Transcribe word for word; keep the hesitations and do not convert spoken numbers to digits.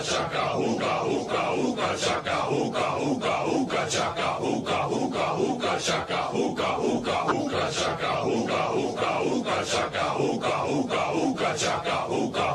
chaka, hookah, hookah, hookah, chaka, hookah, hookah, hookah, chaka, hookah, hookah, hookah, chaka, hookah, hookah, hookah, chaka, hookah, hookah, hookah, chaka, hookah, hookah, hookah, chaka, hookah.